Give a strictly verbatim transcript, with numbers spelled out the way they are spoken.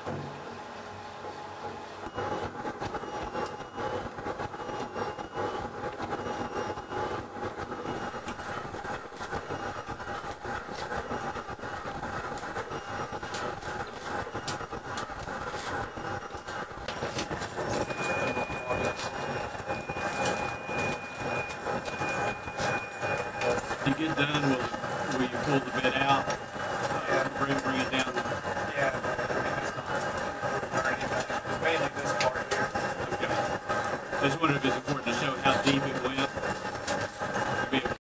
You get done with where you pull the bit out, yeah. bring, bring it down. Yeah, mainly this part here. Okay. Just wondered if it's